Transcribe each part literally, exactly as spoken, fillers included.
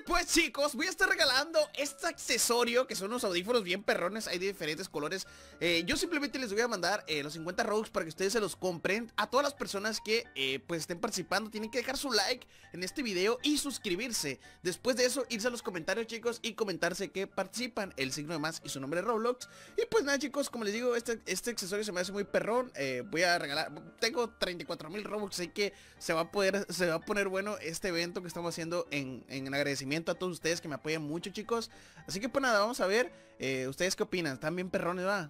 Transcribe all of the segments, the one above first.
pues chicos, voy a estar regalando este accesorio, que son unos audífonos bien perrones. Hay de diferentes colores. eh, Yo simplemente les voy a mandar eh, los cincuenta Robux para que ustedes se los compren. A todas las personas que eh, pues estén participando, tienen que dejar su like en este video y suscribirse. Después de eso, irse a los comentarios, chicos, y comentarse que participan, el signo de más y su nombre de Roblox. Y pues nada, chicos, como les digo, este, este accesorio se me hace muy perrón. eh, Voy a regalar, tengo treinta y cuatro mil Robux, así que se va a poder, se va a poner bueno este evento que estamos haciendo en, en agradecimiento a todos ustedes que me apoyan mucho, chicos. Así que pues nada, vamos a ver, eh, ustedes qué opinan. ¿Están bien perrones, va?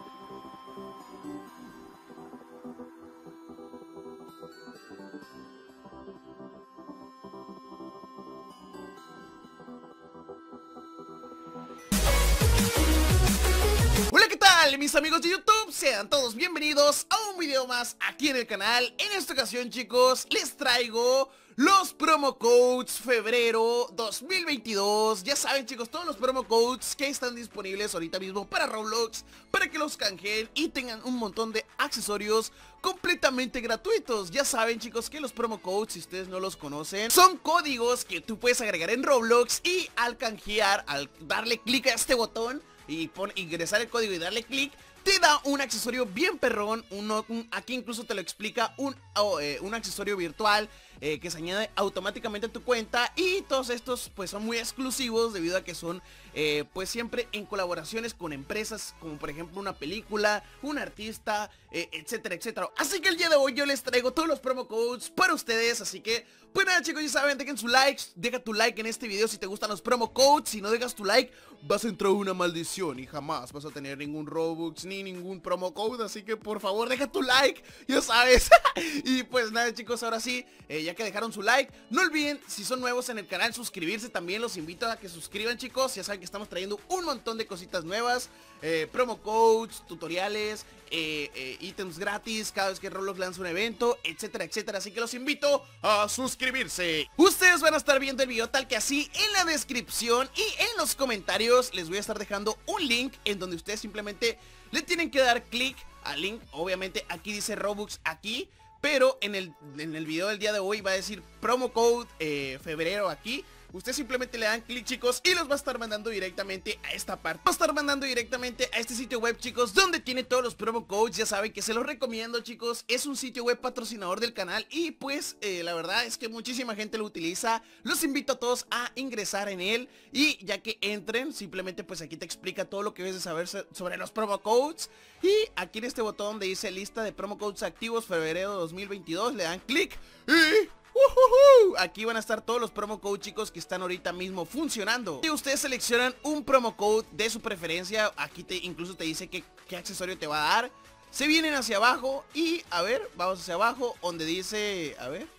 Hola, ¿qué tal, mis amigos de YouTube? Sean todos bienvenidos a un video más aquí en el canal. En esta ocasión, chicos, les traigo los promo codes febrero dos mil veintidós. Ya saben, chicos, todos los promo codes que están disponibles ahorita mismo para Roblox, para que los canjeen y tengan un montón de accesorios completamente gratuitos. Ya saben, chicos, que los promo codes, si ustedes no los conocen, son códigos que tú puedes agregar en Roblox y al canjear, al darle clic a este botón y pon, ingresar el código y darle clic, te da un accesorio bien perrón. Uno, un, aquí incluso te lo explica un, oh, eh, un accesorio virtual eh, que se añade automáticamente a tu cuenta. Y todos estos pues son muy exclusivos debido a que son eh, pues siempre en colaboraciones con empresas, como por ejemplo una película, un artista, eh, etcétera, etcétera. Así que el día de hoy yo les traigo todos los promo codes para ustedes. Así que pues nada, chicos, ya saben, dejen su like. Deja tu like en este video si te gustan los promo codes. Si no dejas tu like, vas a entrar una maldición y jamás vas a tener ningún Robux ni ningún promo code. Así que por favor deja tu like, ya sabes. Y pues nada, chicos, ahora sí, eh, ya que dejaron su like, no olviden, si son nuevos en el canal, suscribirse. También los invito a que suscriban, chicos. Ya saben que estamos trayendo un montón de cositas nuevas, eh, promo codes, tutoriales, eh, eh, ítems gratis cada vez que Roblox lanza un evento, etcétera, etcétera. Así que los invito a suscribirse. Ustedes van a estar viendo el video tal que así. En la descripción y en los comentarios les voy a estar dejando un link en donde ustedes simplemente le tienen que dar clic al link. Obviamente aquí dice Robux aquí, pero en el, en el video del día de hoy va a decir promo code eh, febrero aquí. Ustedes simplemente le dan clic, chicos, y los va a estar mandando directamente a esta parte. Va a estar mandando directamente a este sitio web, chicos, donde tiene todos los promo codes. Ya saben que se los recomiendo, chicos. Es un sitio web patrocinador del canal y pues eh, la verdad es que muchísima gente lo utiliza. Los invito a todos a ingresar en él. Y ya que entren, simplemente pues aquí te explica todo lo que debes de saber sobre los promo codes. Y aquí en este botón donde dice lista de promo codes activos febrero dos mil veintidós, le dan clic y... Uh-huh-huh. Aquí van a estar todos los promo codes, chicos, que están ahorita mismo funcionando. Y ustedes seleccionan un promo code de su preferencia. Aquí te incluso te dice qué, qué accesorio te va a dar. Se vienen hacia abajo y, a ver, vamos hacia abajo donde dice, a ver,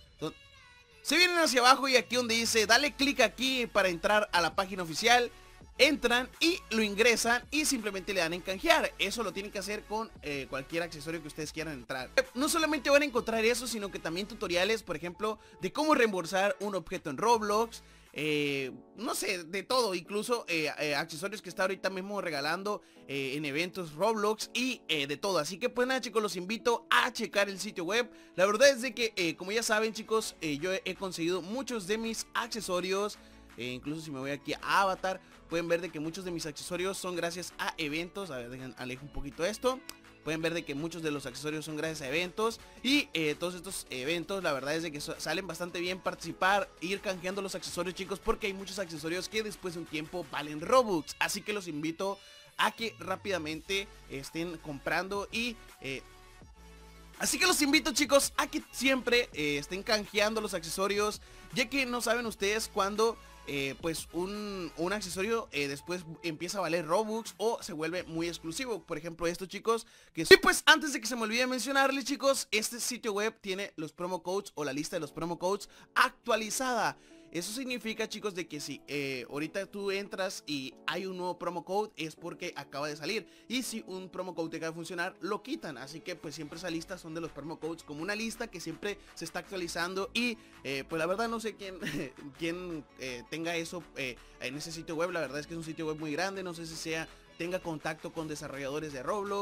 se vienen hacia abajo y aquí donde dice dale clic aquí para entrar a la página oficial. Entran y lo ingresan y simplemente le dan en canjear. Eso lo tienen que hacer con eh, cualquier accesorio que ustedes quieran entrar. No solamente van a encontrar eso, sino que también tutoriales, por ejemplo, de cómo reembolsar un objeto en Roblox. Eh, no sé, de todo, incluso eh, eh, accesorios que está ahorita mismo regalando eh, en eventos Roblox y eh, de todo. Así que pues nada, chicos, los invito a checar el sitio web. La verdad es de que, eh, como ya saben, chicos, eh, yo he conseguido muchos de mis accesorios. Eh, incluso si me voy aquí a Avatar, pueden ver de que muchos de mis accesorios son gracias a eventos. A ver, dejen, alejo un poquito esto. Pueden ver de que muchos de los accesorios son gracias a eventos. Y eh, todos estos eventos, la verdad es de que so salen bastante bien participar, ir canjeando los accesorios, chicos, porque hay muchos accesorios que después de un tiempo valen Robux. Así que los invito a que rápidamente estén comprando y... Eh, Así que los invito, chicos, a que siempre eh, estén canjeando los accesorios, ya que no saben ustedes cuándo eh, pues un, un accesorio eh, después empieza a valer Robux o se vuelve muy exclusivo. Por ejemplo, esto, chicos, que... Y pues antes de que se me olvide mencionarles, chicos, este sitio web tiene los promo codes o la lista de los promo codes actualizada. Eso significa, chicos, de que si eh, ahorita tú entras y hay un nuevo promo code, es porque acaba de salir. Y si un promo code deja de funcionar, lo quitan. Así que pues siempre esa lista son de los promo codes, como una lista que siempre se está actualizando. Y eh, pues la verdad no sé quién, quién eh, tenga eso eh, en ese sitio web. La verdad es que es un sitio web muy grande. No sé si sea... tenga contacto con desarrolladores de Roblox,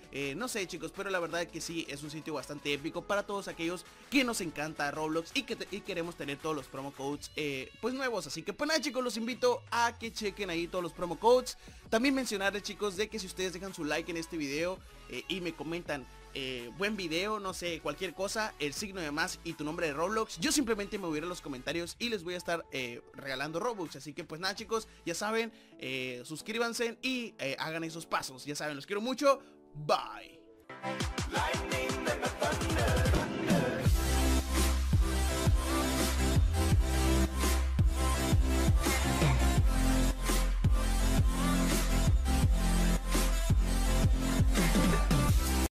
eh, no sé chicos, pero la verdad que sí, es un sitio bastante épico para todos aquellos que nos encanta Roblox y que te, y queremos tener todos los promo codes eh, pues nuevos. Así que pues nada chicos, los invito a que chequen ahí todos los promo codes. También mencionarles chicos de que si ustedes dejan su like en este video eh, y me comentan Eh, buen video, no sé, cualquier cosa, el signo de más y tu nombre de Roblox, yo simplemente me voy a ir a los comentarios y les voy a estar eh, regalando Robux. Así que pues nada chicos, ya saben, eh, suscríbanse y eh, hagan esos pasos. Ya saben, los quiero mucho, bye.